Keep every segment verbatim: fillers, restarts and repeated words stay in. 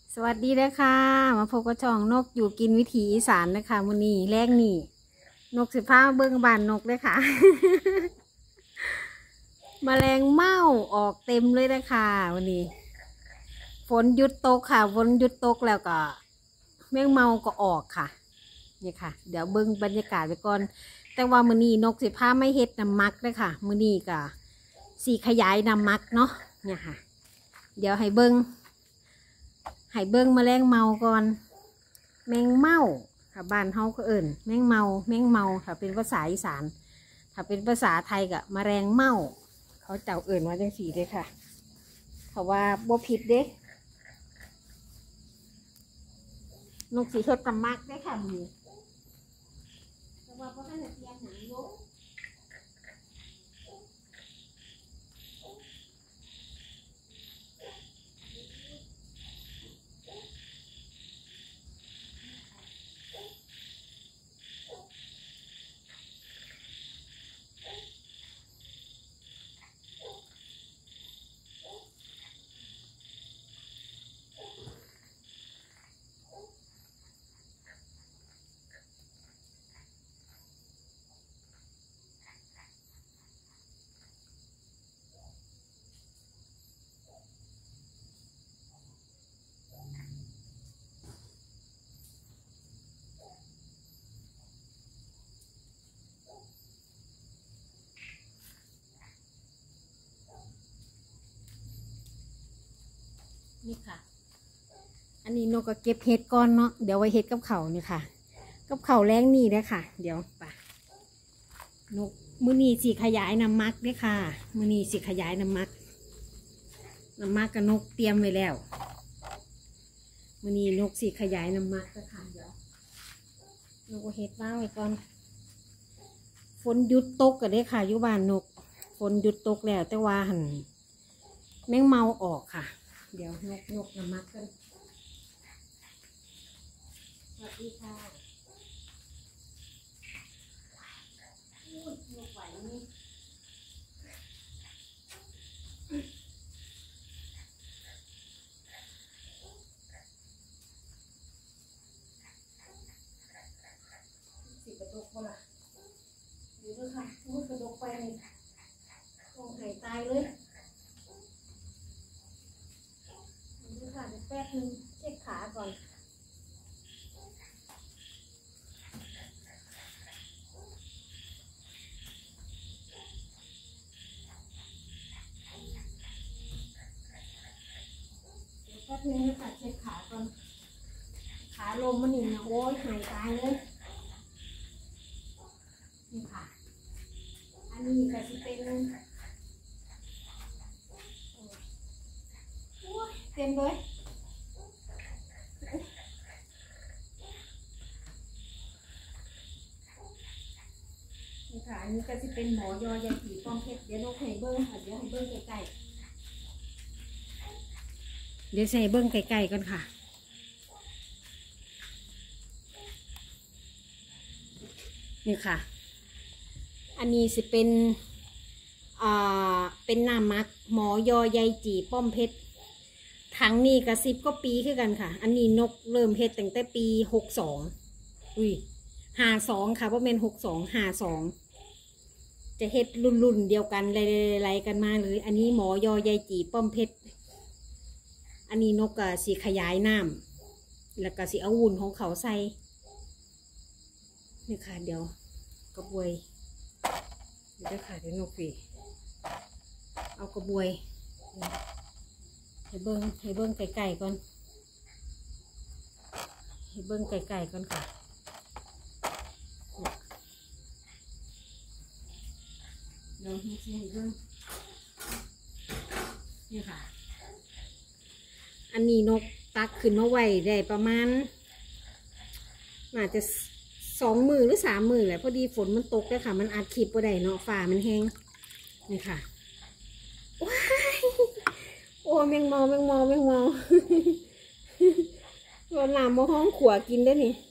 สวัสดีนะคะมาพบกับช่องนกอยู่กินวิถีอีสานนะคะมื้อนี้แรกนี่นกสิพาเบิ้งบานนกเลยค่ะ แมลงเม่าออกเต็มเลยนะคะวันนี้ฝนหยุดตกค่ะฝนหยุดตกแล้วก็แมงเม่าก็ออกค่ะนี่ค่ะเดี๋ยวเบิ้งบรรยากาศไปก่อนแต่ว่ามื้อนี้นกสิพาไม่เฮ็ดน้ำมักเลยค่ะมื้อนี้ก็สีขยายน้ำมักเนาะเนี่ยค่ะเดี๋ยวให้เบิ้งให้เบิ้งแมลงเม่าก่อนแมงเม่าค่ะบ้านเฮาก็เอิ่นแมงเม่าแมงเม่าค่ะเป็นภาษาอีสานถ้าเป็นภาษาไทยก็แมลงเม่าเขาเจ้าเอิ่นว่าจังสีเลยค่ะเขาว่าบ่ผิดเด้นกสีเฮ็ดตำมักได้ค่ะมีแต่ว่าบ่ทันได้เตรียมหยังอยู่นี่ค่ะอันนี้นกก็เก็บเห็ดก่อนเนาะเดี๋ยวไว้เห็ดกับเขาเนี่ยค่ะกับเขาแรงนี่นะค่ะเดี๋ยวป่ะนกมือนีสีขยายน้ำมักด้วยค่ะมือนีสีขยายน้ำมักน้ำมักกับนกเตรียมไว้แล้วมือนีนกสีขยายน้ำมักก็ค่ะเดี๋ยวนกก็เห็ดบ้างไว้ก่อนฝนหยุดตกกันได้ค่ะยุบานนกฝนหยุดตกแล้วแต่ว่าหันแมงเมาออกค่ะเดี๋ยวนกนกน้ำมักกันสวัสดีค่ะนกไหวนี่สิกระดกบ่ล่ะเดี๋ยวด้วยค่ะมือกระดกไปนี่คงหายตายเลยเดี๋ยวค่ะเดี๋ยวแป๊บนึงเช็คขาก่อนแป๊บนึงนะคะเช็คขาก่อนขาลมมันนี่นะโอ้ยหายตายเลยนี่ค่ะอันนี้ก็จะเป็นโอ้ยเต็มเลยนี่ค่ะอันนี้ก็จะเป็นหมอยอยาผีป้อมเพชรเดี๋ยวนกให้เบิ้งค่ะเดี๋ยวให้เบิ้งใกล้ๆเดี๋ยวใส่เบิ้งใกล้ๆกันค่ะนี่ค่ะอันนี้สิเป็นอ่าเป็นน้ำมักหมอยอใยจีป้อมเพชรถังนี้กระซิบก็ปีขึ้นกันค่ะอันนี้นกเริ่มเฮ็ดตั้งแต่ปีหกสองอุ้ยห้าสองค่ะเพราะเป็นหกสองห้าสองจะเฮ็ดรุ่นรุ่นเดียวกันไล่ๆกันมาเลยอันนี้หมอยอใยจีป้อมเพชรอันนี้นกกะสีขยายน้ำแล้วก็สีเอาวุ้นของเขาใส่นี่ค่ะเดี๋ยวกระบวยเดี๋ยวค่ะเดี๋ยวนกปีเอากระบวยให้เบิ้งให้เบิ้งไก่ๆก่อนให้เบิ้งไก่ๆก่อนค่ะเดี๋ยวให้ให้เบิ้งนี่ค่ะอันนี้นกตักขึ้นมาไว้ได้ประมาณอาจจะสองมือหรือสามมือแหละพอดีฝนมันตกเลยค่ะมันอัดคลิปบ่ได้เนาะฝ่ามันแห้งนี่ค่ะว้ายโอ้แมงเมาแมงเมาแมงเมาเราหนามมาห้องขวกินได้นี่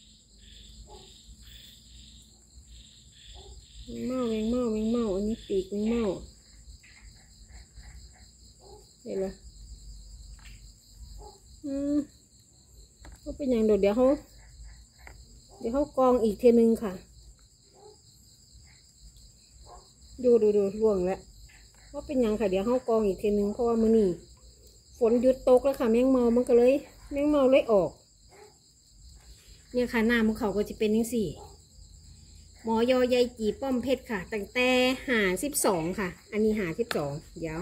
แมงเมาแมงเมาแมงเมาอันนี้ปีกแมงเมาเห็นไหมอืมก็เป็นอย่างเดี๋ยวเดี๋ยวเขาเดี๋ยวเขากองอีกทีนึงค่ะดูดูดูร่วงแล้วว่าเป็นอย่างค่ะเดี๋ยวเขากองอีกทีนึงเพราะว่ามื้อนี้ฝนหยุดตกแล้วค่ะแมงเมามันก็เลยแมงเมาเลยออกเนี่ยค่ะหน้าของเขาก็จะเป็นยังสี่หมอยอใยจีป้อมเพชรค่ะตั้งแต่หาสิบสองค่ะอันนี้หาสิบสองเดี๋ยว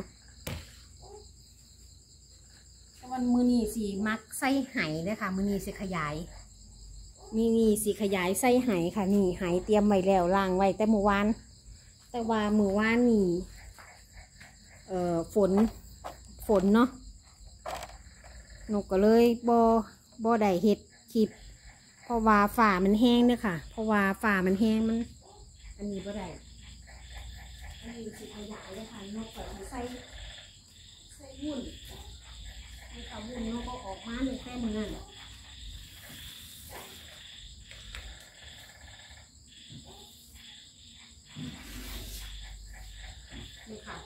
วันมือนีสีมักไส้ไหเลยค่ะมือนีสีขยายมีนี่สีขยายไส้ไหค่ะนี่ไหเตรียมไว้แล้วล้างไว้แต่เมื่อวานแต่ว่าเมื่อวานนี่เอ่อฝนฝนเนาะนกก็เลยบ่บ่ได้เห็ดคลิปเพราะว่าฝ่ามันแห้งเนี่ยค่ะเพราะว่าฝ่ามันแห้งมันอันนี้บ่ได้อันนี้สีขยายเลยค่ะนกเปิดใส่ใส่วุ่นใส่กับวุ่นนกก็ออกมาในแค่มือนั่นนี่ค่ะ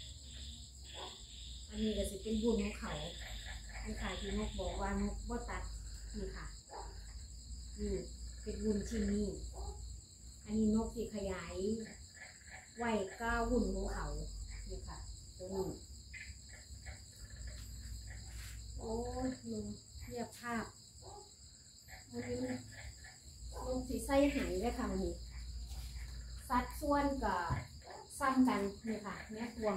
อันนี้ก็จะเป็นบุญของเขานี่ค่ะที่นกบอกว่านกบ่ตัดนี่ค่ะนี่เป็นบุญที่นี่อันนี้นกที่ขยายไว้ก้าวุ่นของเขานี่ค่ะตัวนี้โอ้ยลงเทียบภาพวันนี้ลงสีไส้หายเลยค่ะวันนี้สัดส่วนกับซ้ำกันนี่ค่ะแม่พวง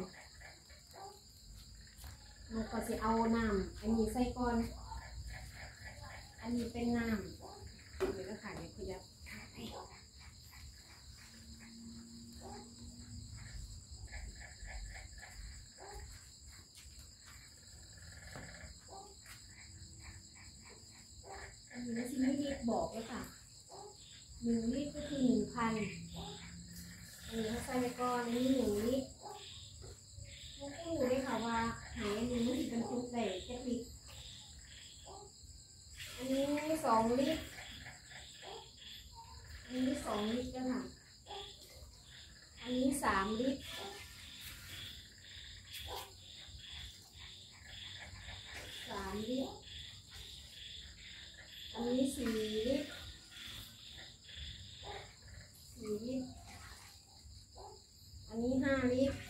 นกก็จะเอาน้ำอันนี้ใส่ก่อนอันนี้เป็นน้ำเดี๋ยวก็ขายในขยับอันนี้ที่นี่ลิตรบอกเลยค่ะหนึ่งลิตรก็คือหนึ่งพันอันนี้เขาใส่ไปก่อนอันนี้หนึ่งลิตรลูกก็รู้เลยค่ะว่าหายอันนี้มันเป็นทุกใดแค่ลิตรอันนี้สองลิตรอันนี้สองลิตรแล้วค่ะอันนี้สามลิตรสามลิตรอันนี้สี่ลิตรสี่ลิตรอันนี้ห้าลิตร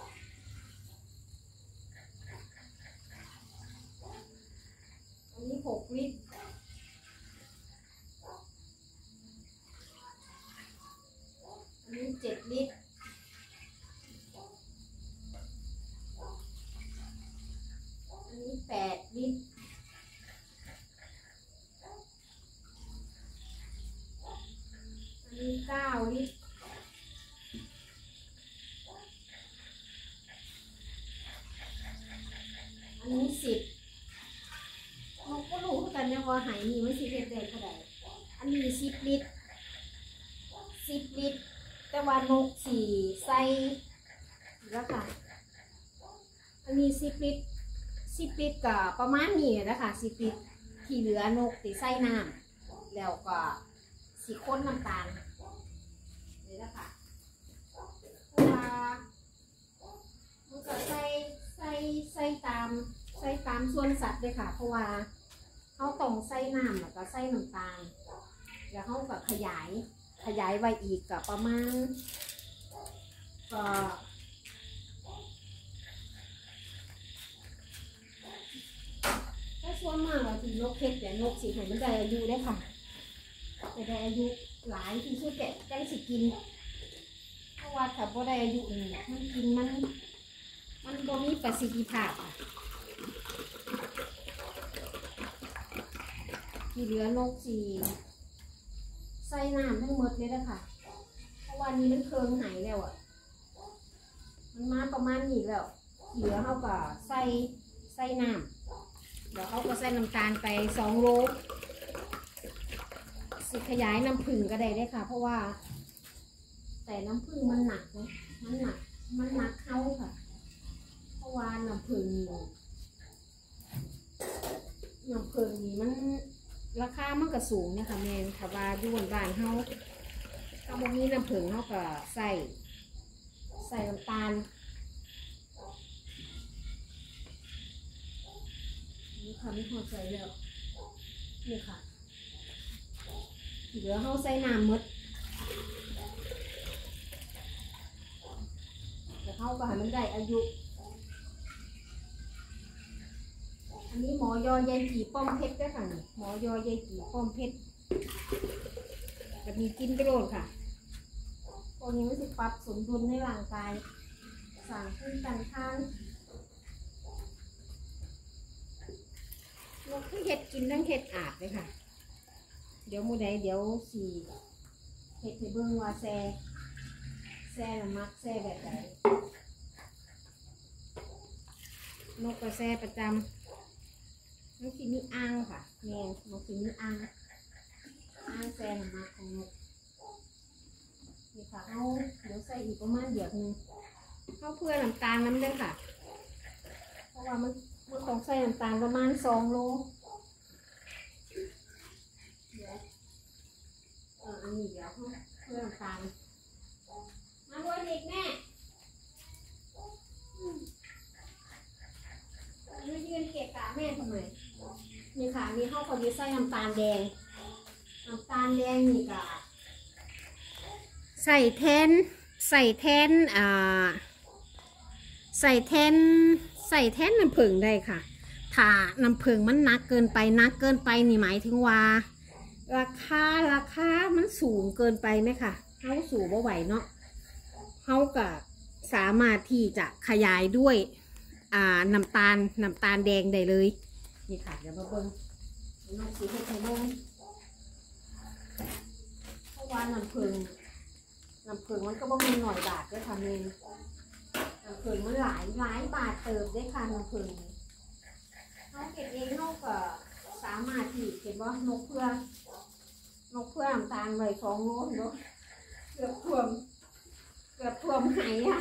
อันนี้หกลิตรอันนี้เจ็ดลิตรอันนี้แปดลิตรอันนี้เก้าลิตรอันนี้สิบเราก็รู้กันนะว่าหายมีไม่สิเด็ดเด็ดเท่าไหร่อันนี้สิบลิตรสิบลิตรแต่ว่านกสี่ใส่แล้วค่ะอันนี้สิบลิตรสิบลิตรกับประมาณนี้นะคะสิบลิตรที่เหลือนกตีใส่น้ำแล้วก็สีข้นน้ำตาลนี่นะคะเวลามันก็ใส่ใส่ใส่ตามใส่ตามส่วนสัตว์เลยค่ะเพราะว่าเขาต้องใส่น้ำแล้วก็ใส่น้ำตาลแล้วเขาก็ขยายขยายไว้อีกกับประมาณก็ถ้าส่วนมากเราที่นกเพชรแต่นกสีเห็นมันได้อายุได้ค่ะแต่ได้อายุหลายที่สุดแต่ได้สิกินเพราะว่าถ้าบ่ได้อายุนี่มันกินมันมันบ่มีประสิทธิภาพที่เหลือนกสีใส่น้ำทั้งหมดเลยนะคะเพราะวันนี้มันเคืองหายแล้วอ่ะมันมาประมาณนี้แล้วเหลือเขาก็ใส่ใส่น้ำเดี๋ยวเขาก็ใส่น้ำตาลไปสองโลสิขยายน้ำผึ้งก็ได้ได้ค่ะเพราะว่าแต่น้ำผึ้งมันหนักนะมันหนักมันหนักเขาค่ะเพราะว่าน้ำผึ้งน้ำผึ้งนี่มันราคามันก็สูงนะคะแม่ค่ะว่าอยู่บ้านเขาถ้าบ่มีน้ำผึ้งเขาก็ใส่ใส่น้ำตาลนี่ค่ะไม่พอใจแล้วนี่ค่ะเหลือเขาใส่น้ำมดแต่เขาก็ให้มันได้อายุอันนี้หมอยอยายจีป้อมเพชรด้วยค่ะหมอยอยายจีป้อมเพชรจะมีกินกระโดดค่ะตัวนี้มันจะปรับสมดุลในร่างกายสั่งขึ้นกันทานนกที่เห็ดกินทั้งเห็ดอาบเลยค่ะเดี๋ยวมูใดเดี๋ยวสี่เห็ดให้เบิ่งว่าแซ่แซ่ละมักแซ่แบบไหนนกกระแซ่ประจำนกที่มีอ่างค่ะแมนนกที่มีอ่างอ่างแซ่ละมักของนกนี่ค่ะเอาเดี๋ยวใส่อีกประมาณเดียวนึงเอาเพื่อน้ำตาลน้ำด้วยค่ะเพราะว่ามันมันต้องใส่น้ำตาลประมาณสองโลเดี๋ยวเอออันนี้เดี๋ยวเพื่อน้ำตาลมาด้วยอีกแม่ยืนยืนเกะกะแม่ทำไมนี่ค่ะมีข้าวคนนี้ใส่น้ำตาลแดงน้ำตาลแดงนี่กะใส่แทนใส่แทนอ่าใส่แทนใส่แทนน้ำผึ้งได้ค่ะถ้าน้ำผึ้งมันนักเกินไปนักเกินไปนี่หมายถึงว่าราคาราคามันสูงเกินไปไหมค่ะเขาสูงบ่ไหวเนาะเขาก็สามารถที่จะขยายด้วยอ่าน้ำตาลน้ำตาลแดงได้เลยนี่ค่ะเดี๋ยวมาเบิ้งน้องสีให้ให้เบิ้งเพราะว่าน้ำผึ้งน้ำผึ้งมันก็บ่มีหน่อยบาทด้วยค่ะเมนน้ำผึ้งมันหลายหลายบาทเติมได้ค่ะน้ำผึ้งเขาเก็บเองเขาก็สามารถที่เก็บว่านกเพื่อนกเพื่อน้ำตาลไว้สองโลเนาะเกือบท่วมเกือบท่วมไหค่ะ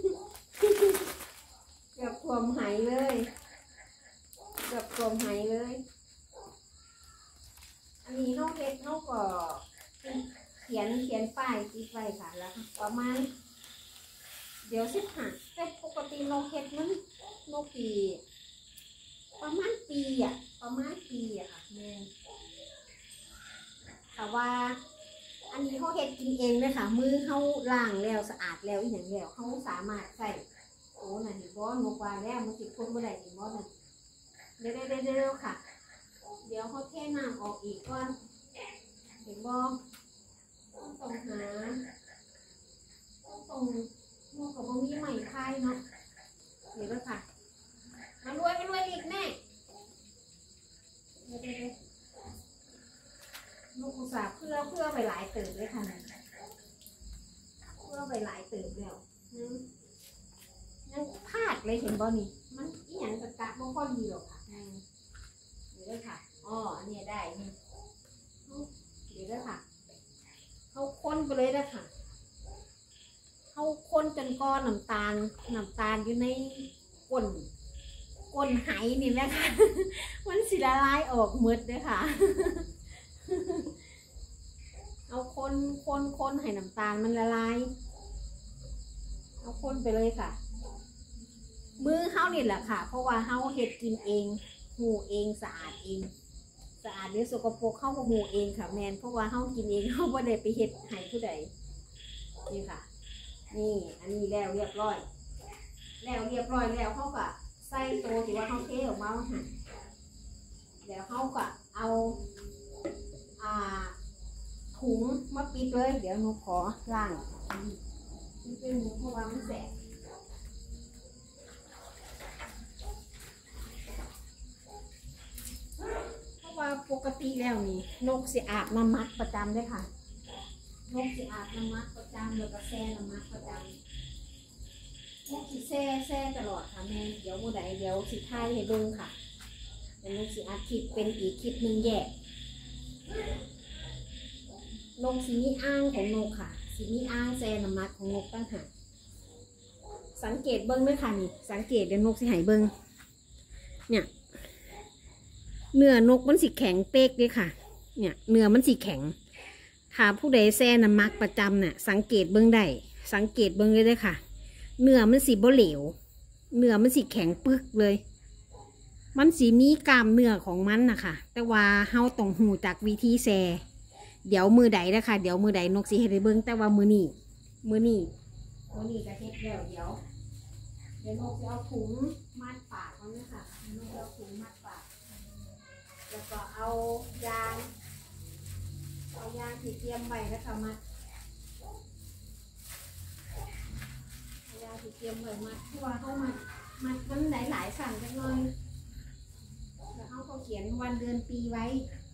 เกือบท่วมไหเลยเกือบท่วมไหเลยอันนี้นกเล็กนกก็เขียนเขียนป้ายติดไว้ค่ะแล้วประมาณเดี๋ยวสิบห้าแต่ปกตินกเห็ดมันนกปีประมาณปีอ่ะประมาณปีอ่ะค่ะแม่แต่ว่าอันนี้เขาเห็ดกินเองเลยค่ะมือเขาล้างแล้วสะอาดแล้วอีกอย่างแล้วเขาสามารถใส่โอ้น่ะเห็นบอสนกวาแล้วมันติดคนเมื่อไหร่เห็นบอสน่ะเดี๋ยวเดี๋ยวเดี๋ยวค่ะเดี๋ยวเขาเทน้ำออกอีกก่อนเห็นบอสต้องตรงหาต้องตรงนกกับบ่มีใหม่คายเนาะเดี๋ยวค่ะมารวยมารวยอีกแน่เดี๋ยวเดี๋ยวนกอุตสาห์เพื่อเพื่อไปหลายเติบเลยค่ะเพื่อไปหลายเติบแล้วยังพลาดเลยเห็นบอนี่มันอีหยังกะกะบ่ค่อยดีหรอกค่ะเดี๋ยวค่ะอ๋ออันนี้ได้นี่เดี๋ยวค่ะเขาค้นไปเลยนะค่ะเขาค้นจนก้อนน้ำตาลน้ำตาลอยู่ในก้นก้นไหนี่แหละค่ะมันสิละลายออกหมดเลยค่ะเอาคนคนคนให้น้ำตาลมันละลายเอาคนไปเลยค่ะมือเฮานี่แหละค่ะเพราะว่าเฮาเฮ็ดกินเองหูเองสะอาดเองสะอาดหรือสกปรกเฮาก็หูเองค่ะแมนเพราะว่าเฮากินเองเฮาบ่ได้ไปเฮ็ดให้ผู้ใดนี่ค่ะนี่อันนี้แล้วเรียบร้อยแล้วเรียบร้อยแล้วเขาก็ใส่ตัวที่ว่าเขาเทออกมาหั่นแล้วเขาก็เอาอ่าถุงมาปิดเลยเดี๋ยวหนูขอล้างนี่เป็นหมูเพราะว่ามันแสบเพราะว่าปกติแล้วนี่นกสิอาบน้ำมัดประจำด้วยค่ะนกสิอาบน้ำมัดประจำแล้วก็แซ่น้ำมัดประจำนกสิแซ่แซ่ตลอดค่ะแม่เดี๋ยวโมไดเดี๋ยวสิท้ายให้เบิ่งค่ะเป็นนกสิอาทิตย์เป็นอีกคลิปหนึ่งแยกนกสีมีอ่างของนกค่ะสีมีอ่างแซ่น้ำมัดของนกตั้งหากสังเกตเบิ้งด้วยค่ะนี่สังเกตเดี๋ยวนกสิหายเบิ้งเนี่ยเนื้อนกมันสีแข็งเป๊กเลยค่ะเนี่ยเนื้อมันสีแข็งถ้าผู้ใดแซ่น้ำมัดประจำเนี่ยสังเกตเบิ้งได้สังเกตเบิ้งเลยด้วยค่ะเนื้อมันสีบ่เหลวเนื้อมันสีแข็งปึกเลยมันสีมีกล้ามเนื้อของมันนะคะแต่ว่าเฮาต้องหูจากวิธีแซ่เดี๋ยวมือใดนะคะเดี๋ยวมือใดนกสีให้ได้เบิ้งแต่ว่ามือนี่มือนี่มือนี่ก็เฮ็ดแล้วเดี๋ยวเดี๋ยวนกจะเอาถุงมัดปากมันนะคะนกจะเอาถุงมัดปากแล้วก็เอายางเอายางที่เตรียมไว้นะคะมัดเอายางที่เตรียมไว้มัดเพราะว่าเขามัดมัดมันหลายหลายสั่งจังเลยแล้วเขาก็เขียนวันเดือนปีไว้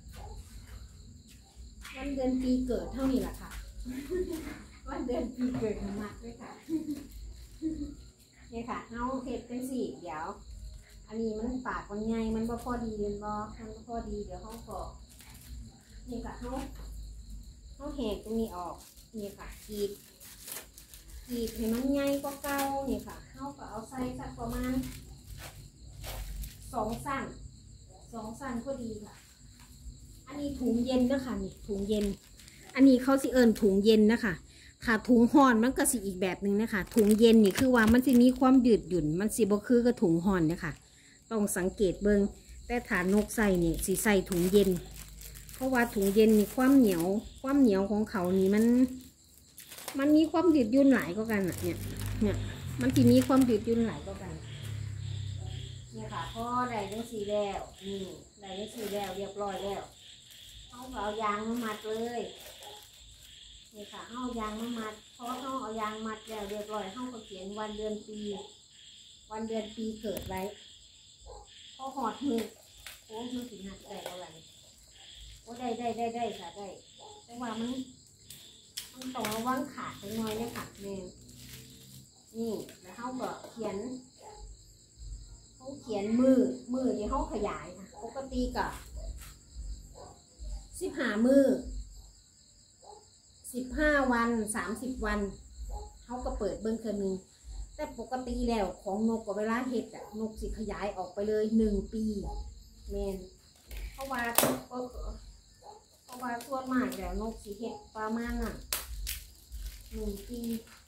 วันเดือนปีเกิดเท่านี้แหละค่ะวันเดือนปีเกิดของมัดด้วยค่ะนี่ค่ะเอาเห็ดเป็นสี่เดี๋ยวอันนี้มันปากมันใหญ่มันบ่พอดีเรียนบ่มันบ่พอดีเดี๋ยวเขาก็นี่ค่ะเขาเขาแหกตรงนี้ออกนี่ค่ะกีดกีดให้มันใหญ่กว่าเก่านี่ค่ะเขาก็เอาใส่สักประมาณสองสั้นสองสั้นก็ดีค่ะอันนี้ถุงเย็นนะคะนี่ถุงเย็นอันนี้เขาสิเอิญถุงเย็นนะคะค่ะถุงห่อนมันก็สิอีกแบบหนึ่งนะคะถุงเย็นนี่คือว่ามันจะมีความยืดหยุ่นมันสิบ่คือกับถุงห่อนนะคะต้องสังเกตเบิงแต่ฐานนกใส่นี่สิใส่ถุงเย็นเพราะว่าถุงเย็นนี่ความเหนียวความเหนียวของเขานี่มันมันมีความยืดหยุ่นหลายก็กันอ่ะเนี่ยเนี่ยมันจะมีความยืดหยุ่นหลายก็กันเนี่ยค่ะพอได้ทั้งสีแล้วนี่ได้ทั้งสีแล้วเรียบร้อยแล้วเขาเอายางมามัดเลยนี่ค่ะเอายางมามัดพอเขาเอายางมัดแล้วเรียบร้อยเขาก็เขียนวันเดือนปีวันเดือนปีเกิดไว้พอหอดมือโอ้มือสีหักได้อะไรโอ้ได้ได้ได้ได้ค่ะได้แต่ว่ามันมันต้องระวังขาดไปหน่อยเนี่ยค่ะแม่นี่แล้วเขาก็เขียนเขาเขียนมือมือที่เขาขยายค่ะปกติกับสิบห้ามือสิบห้าวันสามสิบวันเขาก็เปิดเบิ้งเทื่อนึงแต่ปกติแล้วของนกกับเวลาเห็ดอะนกสิขยายออกไปเลยหนึ่งปีแมนเพราะว่าเพราะว่าส่วนมากแล้วนกสิเห็ดประมาณน่ะหนึ่งปี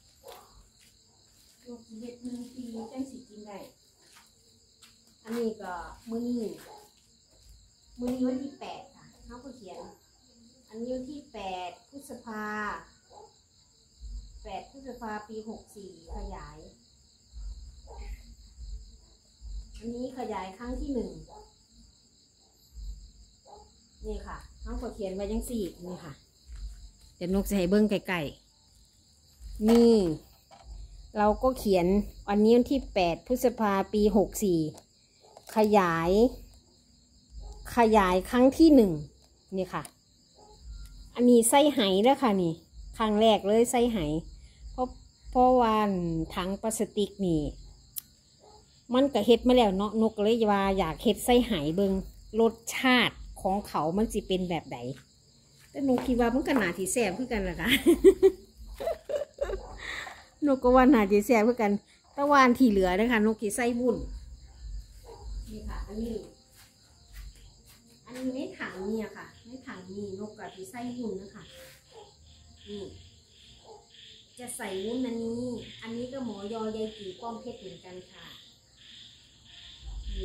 นกสิเห็ดหนึ่งปีจังสิกินได้อันนี้ก็มื้อนี้มื้อนี้วันที่แปดค่ะเขาก็เขียนอันนี้วันที่แปดพฤษภาแปดพฤษภาปีหกสี่ขยายอันนี้ขยายครั้งที่หนึ่งนี่ค่ะเขาก็เขียนไว้ยังสี่นี่ค่ะเดี๋ยวนกจะให้เบิ้งไก่ๆนี่เราก็เขียนอันนี้วันที่แปดพฤษภาปีหกสี่ขยายขยายครั้งที่หนึ่งนี่ค่ะอันนี้ไส้ไหแล้วค่ะนี่ครั้งแรกเลยไส้ไหเพราะเพราะว่าถังพลาสติกนี่มันก็เฮ็ดมาแล้วเนาะนกเลยว่าอยากเฮ็ดไส้ไหเบิงรสชาติของเขามันจะเป็นแบบไหนแต่นกคิดว่ามันก็น่าที่แซ่บคือกันแหละค่ะ นกก็ว่าน่าที่แซ่บคือกันตะวันที่เหลือนะคะนกที่ไส้บุ่นนี่ค่ะอันนี้อันนี้ในถังเนี่ยค่ะในถังนี่นกกับที่ไส้วุ้นนะคะนี่จะใส่วุ้นอันนี้อันนี้ก็หมอยอยายจีป้อมเพชรเหมือนกันค่ะนี่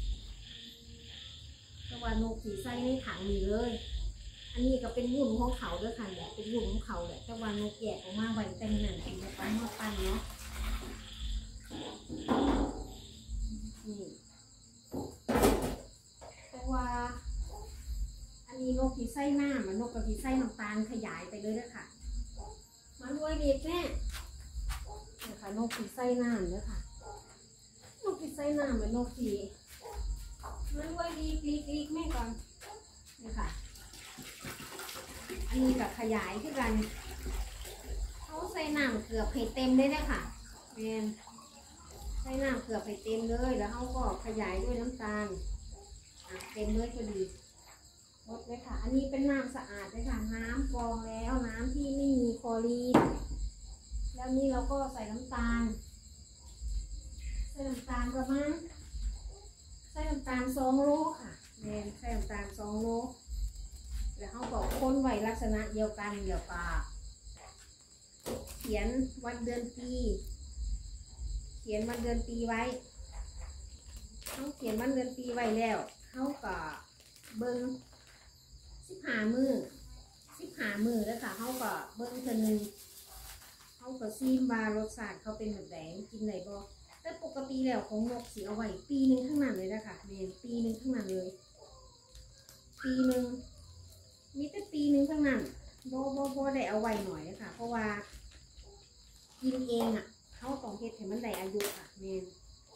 ก็ว่านกสีไส้ในถังนี่เลยอันนี้ก็เป็นวุ้นของเขาด้วยค่ะเนี่ยเป็นวุ้นของเขาแหละแต่ว่านกแยกออกมาไว้แต่งนั่นเป็นปั้นมาปั้นเนาะนี่แต่ว่าอันนี้นกที่ไส้หน้ามันนกกับที่ไส้น้ำตาลขยายไปเลยด้วยค่ะมาด้วยเด็กแม่นี่ค่ะนกที่ไส้หน้าเนี่ยค่ะนกที่ไส้หน้าเหมือนนกที่มาด้วยลีกลีกลีกแม่ก่อนนี่ค่ะอันนี้กับขยายคือกันเขาใส่น้ำเกือบให้เต็มเลยนะค่ะแม่ใส่น้ำเกือบให้เต็มเลยแล้วเขาก็ขยายด้วยน้ำตาลเต็มเลยพอดีหมดเลยค่ะอันนี้เป็นน้ำสะอาดเลยค่ะน้ำกรองแล้วน้ำที่ไม่มีคลอรีนแล้วนี่เราก็ใส่น้ำตาลใส่น้ำตาลประมาณใส่น้ำตาลสองโลค่ะแม่ใส่น้ำตาลสองโลแล้วเขาบอกค้นไว้ลักษณะเดียวกันเดี๋ยวปาเขียนวันเดือนปีเขียนวันเดือนปีไว้เขาเขียนวันเดือนปีไว้แล้วเขาก็เบิ้งสิบห้ามือสิบห้ามือแล้วค่ะเขาก็เบิ้งเทอนึงเขาก็ซีมว่ารสชาติเขาเป็นแบบไหนกินไหนบ่แต่ปกติแล้วของนกสีเอาไว้ปีหนึ่งข้างนั้นเลยนะคะเมนปีหนึ่งข้างนั้นเลยปีหนึ่งมีแต่ปีหนึ่งข้างนั้นโบโบโบได้เอาไว้หน่อยนะคะเพราะว่ากินเองอ่ะเขาต้องเฮ็ดให้มันได้อายุค่ะเมน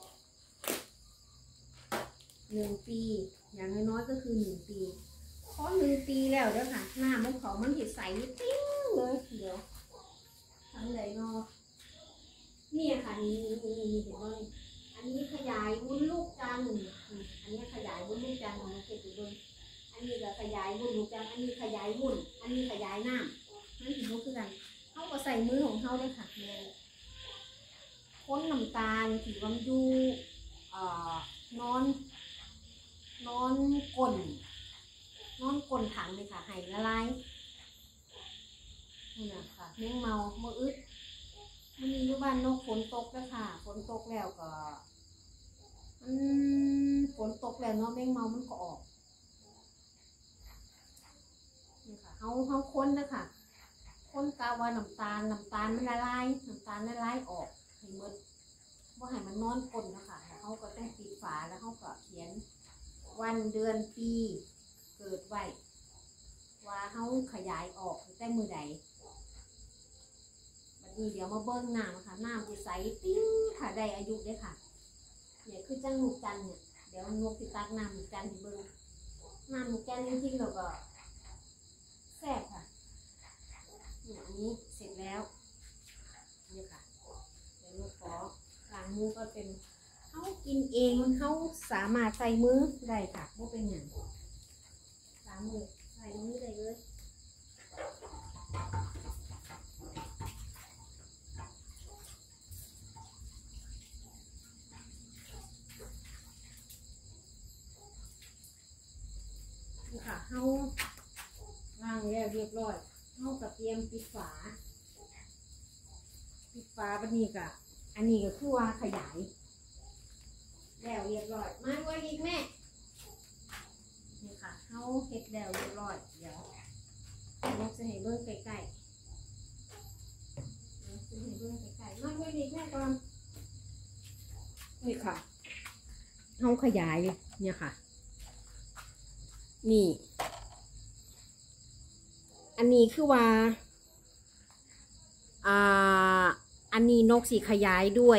หนึ่งปีอย่างน้อยๆก็คือหนึ่งปีพอหนึ่งปีแล้วเด้อค่ะหน้ามันเขามันเห็ดใสติ้งเลยเดี๋ยวทำไรเนาะนี่ค่ะนี่นี่นี่เห็นไหมอันนี้ขยายวุ้นลูกจันทร์อันนี้ขยายวุ้นลูกจันทร์ของเก็บอยู่บนอันนี้ก็ขยายวุ้นลูกจันทร์อันนี้ขยายวุ้นอันนี้ขยายน้ำนั่นถือว่าคือกันเขาก็ใส่มือของเขาเลยค่ะเนี่ยค้นน้ำตาลถือว่าดูเอ่อนอนนอนก้นนอนก้นถังเลยค่ะไห้ละลายนี่นะค่ะแมงเมาเมื่ออึดมันมีอยู่บ้านนกฝนตกแล้วค่ะฝนตกแล้วก็อืมฝนตกแล้วเนาะแมงเมามันก็ออกนี่ค่ะเขาเขาค้นนะค่ะค้นกาว่าน้ำตาลน้ำตาลมันละลายน้ำตาลละลายออกให้หมดว่าให้มันนอนก้นนะคะเขาก็ต้องปิดฝาแล้วเขาก็เขียนวันเดือนปีเกิดไว้ว่าเขาขยายออกแต่มือใดวันนี้เดี๋ยวมาเบิ้งน้ำค่ะน้ำจะใสติ้งค่ะได้อายุด้วยค่ะเนี่ยคือจังลูกจันเนี่ยเดี๋ยวนกติดตักน้ำลูกจันที่เบิ้งน้ำลูกจันจริงๆเราก็แซ่บค่ะเนี่ยอันนี้เสร็จแล้วนี่ค่ะเดี๋ยวนกขอล้างมือก็เป็นเขากินเองเขาสามารถใส่มือได้ค่ะไม่เป็นอย่างล้างมือใส่มือได้เลยนี่ค่ะเขาล้างแล้วเรียบร้อยเขาก็เตรียมปิดฝาปิดฝาบันนี้ก็อันนี้ก็คือว่าขยายแล้วเรียบร้อยมาด้วยอีกแม่นี่ค่ะเขาเฮ็ดแล้วเรียบร้อยเดี๋ยวนกจะให้เบิ้งใกล้ๆนกจะให้เบิ้งใกล้ๆมาด้วยอีกแม่ก่อนนี่ค่ะเขาขยายเนี่ยค่ะนี่อันนี้คือว่าอ่าอันนี้นกสีขยายด้วย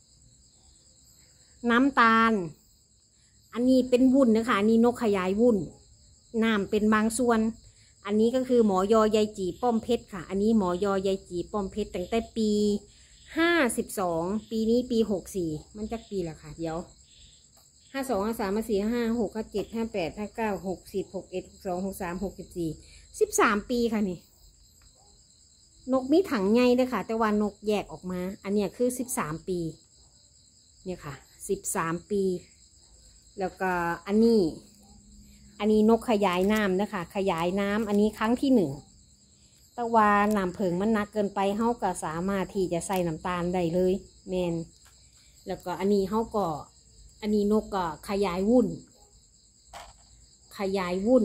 น้ำตาลอันนี้เป็นวุ้นนะคะอันนี้นกขยายวุ้นน้ำเป็นบางส่วนอันนี้ก็คือหมอยอยายจีป้อมเพชรค่ะอันนี้หมอยอยายจีป้อมเพชรตั้งแต่ปีห้าสิบสองปีนี้ปีหกสี่มันจะปีละค่ะเดี๋ยวห้าสองห้าสามห้าสี่ห้าหกห้าเจ็ดห้าแปดห้าเก้าหกสิบหกเอ็ดหกสองหกสามหกสิบสี่สิบสามปีค่ะนี่นกมีถังใหญ่ด้วยค่ะแต่ว่านกแยกออกมาอันเนี้ยคือสิบสามปีเนี่ยค่ะสิบสามปีแล้วก็อันนี้อันนี้นกขยายน้ำนะคะขยายน้ำอันนี้ครั้งที่หนึ่งแต่ว่าน้ำเพิงมันหนักเกินไปเขาก็สามารถที่จะใส่น้ำตาลได้เลยแมนแล้วก็อันนี้เขาก็อันนี้นกก็ขยายวุ้นขยายวุ้น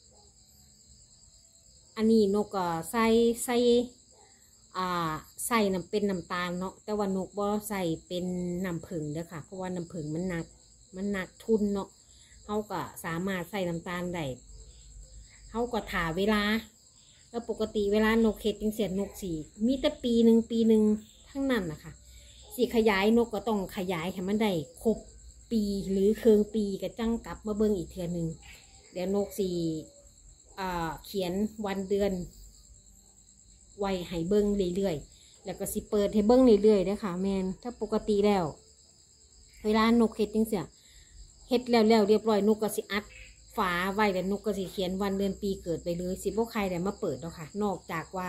อันนี้นกก็ใส่ใส่อ่าใส่น้ำเป็นน้ำตาลเนาะแต่ว่านกบ่ใส่เป็นน้ำผึ้งเด้อค่ะเพราะว่าน้ำผึ้งมันหนักมันหนักทุนเนาะเขาก็สามารถใส่น้ำตาลได้เขาก็ถ่าเวลาแล้วปกติเวลานกเห็ดจังเสียนกสีมีแต่ปีหนึ่งปีหนึ่งทั้งนั้นนะคะสีขยายนกก็ต้องขยายให้มันได้ครบปีหรือเคืองปีก็จังกลับมาเบิ่งอีกเทื่อนึงเดี๋ยวนกสีอ่าเขียนวันเดือนไว้ให้เบิ้งเรื่อยๆแล้วก็สิเปิดให้เบิ้งเรื่อยๆนะคะแมนถ้าปกติแล้วเวลานกเฮ็ดจังเสียเฮ็ดแล้วแล้วเรียบร้อยนกก็สิอัดฝาไว้แล้วนกก็สิเขียนวันเดือนปีเกิดไปเลยสิบ่ใครได้มาเปิดแล้วค่ะนอกจากว่า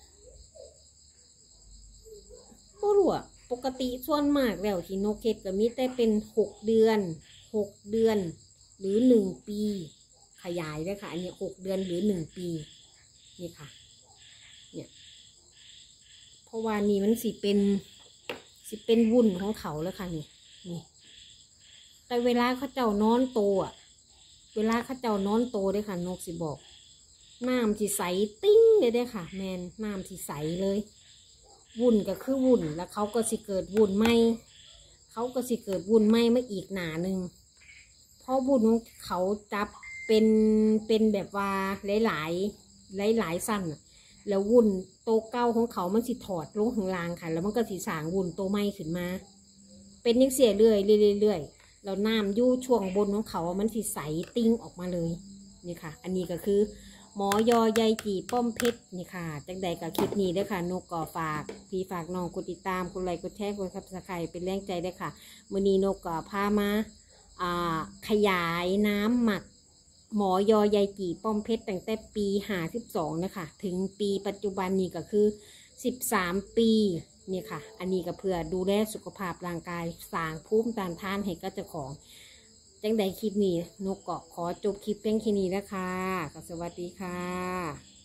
บ่รู้อะปกติส่วนมากแล้วที่นกเฮ็ดก็มีแต่เป็นหกเดือนหกเดือนหรือหนึ่งปีขยายด้วยค่ะอันนี้หกเดือนหรือหนึ่งปีนี่ค่ะเนี่ยเพราะว่านี่มันสิเป็นสิเป็นวุ้นของเขาแล้วค่ะนี่นี่แต่เวลาเขาเจ้านอนโตอ่ะเวลาเขาเจ้านอนโตเด้ค่ะนกสิบอกน้ำสิใสติ้งเลยเด้ค่ะแมนน้ำสิใสเลยวุ่นก็คือวุ่นแล้วเขาก็สิเกิดวุ่นไหมเขาก็สิเกิดวุ่นไหมมาอีกหนาหนึ่งเพราะวุ่นของเขาจับเป็นเป็นแบบว่าหลายหลายหลายหลายสั้นแล้ววุ่นโตเก้าของเขามันสิถอดลงข้างล่างค่ะแล้วมันก็สิสางวุ่นโตไหมขึ้นมาเป็นยังเสียเรื่อยเรื่อยๆแล้วน้ำยู่ช่วงบนของเขามันสิใสติ้งออกมาเลยนี่ค่ะอันนี้ก็คือหมอยอใยจีป้อมเพชรนี่ค่ะจังใดกับคลิปนี้ด้วยค่ะนกก่อฝากพี่ฝากน้องกดติดตามกดไลค์กดแชร์กดซับสไครป์เป็นแรงใจด้วยค่ะมื้อนี้นกก่อพามาขยายน้ำหมักหมอยอใยจีป้อมเพชรตั้งแต่ปีห้าสิบสองนะคะถึงปีปัจจุบันนี้ก็คือสิบสามปีนี่ค่ะอันนี้ก็เพื่อดูแลสุขภาพร่างกายสร้างภูมิต้านทานให้กับเจ้าของจังใดคลิปนี้นกก็ขอจบคลิปเพียงแค่นี้นะคะสวัสดีค่ะ